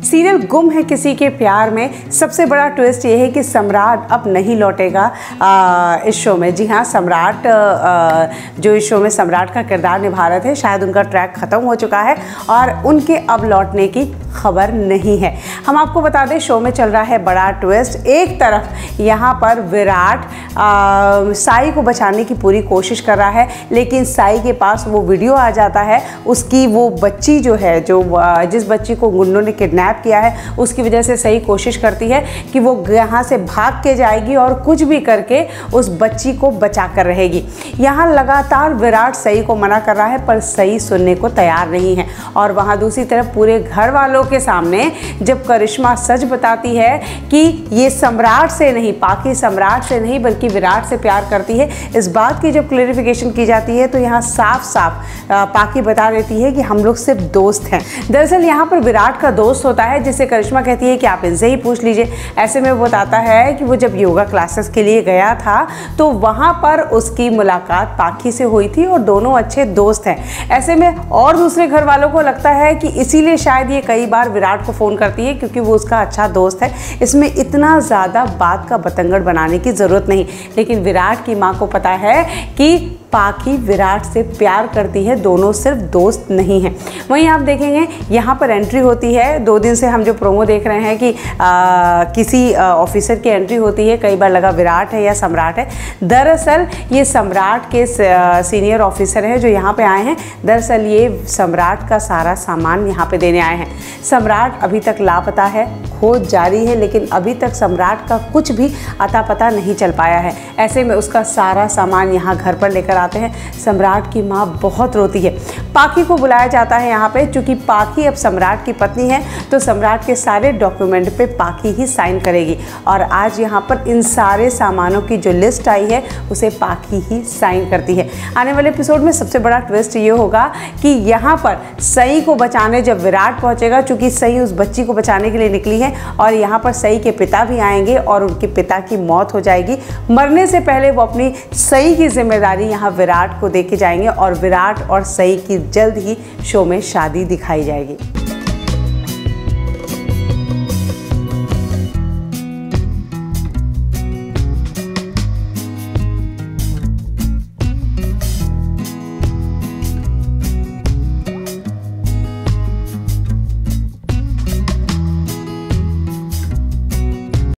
Serial गुम है किसी के प्यार में सबसे बड़ा ट्विस्ट ये है कि सम्राट अब नहीं लौटेगा इस शो में। जी हाँ, सम्राट जो इस शो में सम्राट का किरदार निभा रहे थे, शायद उनका ट्रैक ख़त्म हो चुका है और उनके अब लौटने की खबर नहीं है। हम आपको बता दें, शो में चल रहा है बड़ा ट्विस्ट। एक तरफ यहाँ पर विराट साई को बचाने की पूरी कोशिश कर रहा है, लेकिन साई के पास वो वीडियो आ जाता है उसकी, वो बच्ची जो है, जिस बच्ची को गुंडों ने किडनैप किया है, उसकी वजह से सही कोशिश करती है कि वो यहाँ से भाग के जाएगी और कुछ भी करके उस बच्ची को बचा कर रहेगी। यहाँ लगातार विराट सही को मना कर रहा है, पर सही सुनने को तैयार नहीं है। और वहाँ दूसरी तरफ पूरे घर वालों के सामने जब करिश्मा सच बताती है कि ये सम्राट से नहीं, पाकी सम्राट से नहीं बल्कि विराट से प्यार करती है, इस बात की जब क्लैरिफिकेशन की जाती है तो यहाँ साफ साफ पाकी बता देती है कि हम लोग सिर्फ दोस्त हैं। दरअसल यहाँ पर विराट का दोस्त होता है जिसे करिश्मा कहती है कि आप इनसे ही पूछ लीजिए। ऐसे में वो बताता है कि वो जब योगा क्लासेस के लिए गया था तो वहाँ पर उसकी मुलाकात पाकी से हुई थी और दोनों अच्छे दोस्त हैं। ऐसे में और दूसरे घर वालों को लगता है कि इसीलिए शायद ये कई बार विराट को फ़ोन करती है, क्योंकि वो उसका अच्छा दोस्त है। इसमें इतना ज़्यादा बात का बतंगड़ बनाने की ज़रूरत नहीं। लेकिन विराट की माँ को पता है कि पाकी विराट से प्यार करती है, दोनों सिर्फ दोस्त नहीं हैं। वहीं आप देखेंगे यहाँ पर एंट्री होती है। 2 दिन से हम जो प्रोमो देख रहे हैं कि किसी ऑफिसर की एंट्री होती है, कई बार लगा विराट है या सम्राट है। दरअसल ये सम्राट के सीनियर ऑफिसर हैं जो यहाँ पे आए हैं। दरअसल ये सम्राट का सारा सामान यहाँ पे देने आए हैं। सम्राट अभी तक लापता है, खोज जारी है, लेकिन अभी तक सम्राट का कुछ भी अता पता नहीं चल पाया है। ऐसे में उसका सारा सामान यहाँ घर पर लेकर आते हैं। सम्राट की माँ बहुत रोती है। पाकी को बुलाया जाता है यहाँ पे, चूँकि पाकी अब सम्राट की पत्नी है तो सम्राट के सारे डॉक्यूमेंट पे पाकी ही साइन करेगी। और आज यहाँ पर इन सारे सामानों की जो लिस्ट आई है उसे पाकी ही साइन करती है। आने वाले एपिसोड में सबसे बड़ा ट्विस्ट ये होगा कि यहाँ पर सई को बचाने जब विराट पहुँचेगा, चूँकि सई उस बच्ची को बचाने के लिए निकली है और यहाँ पर सई के पिता भी आएंगे और उनके पिता की मौत हो जाएगी। मरने से पहले वो अपनी सई की जिम्मेदारी यहाँ विराट को देके जाएंगे और विराट और सई की जल्द ही शो में शादी दिखाई जाएगी।